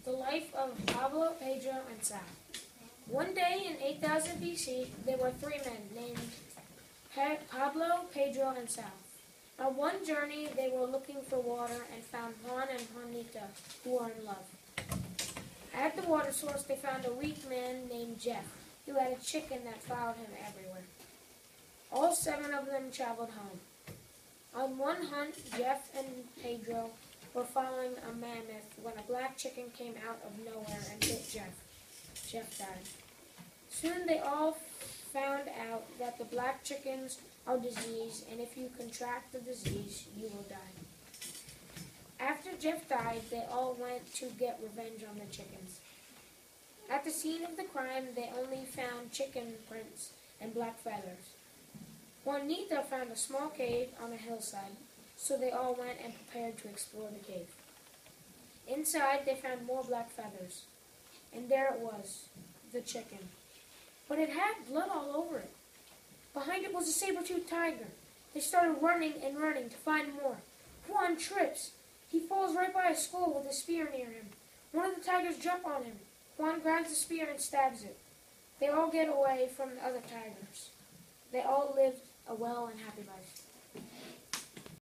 The life of Pablo, Pedro, and Sal. One day in 8000 BC, there were three men named Pablo, Pedro, and Sal. On one journey, they were looking for water and found Juan and Juanita, who were in love. At the water source, they found a weak man named Jeff, who had a chicken that followed him everywhere. All seven of them traveled home. On one hunt, Jeff and Pedro were following a mammoth when a black chicken came out of nowhere and bit Jeff. Jeff died. Soon they all found out that the black chickens are diseased, and if you contract the disease, you will die. After Jeff died, they all went to get revenge on the chickens. At the scene of the crime, they only found chicken prints and black feathers. Juanita found a small cave on a hillside, so they all went and prepared to explore the cave. Inside, they found more black feathers, and there it was, the chicken. But it had blood all over it. Behind it was a saber-toothed tiger. They started running and running to find more. Juan trips. He falls right by a skull with a spear near him. One of the tigers jumps on him. Juan grabs the spear and stabs it. They all get away from the other tigers. They all lived a well and happy life.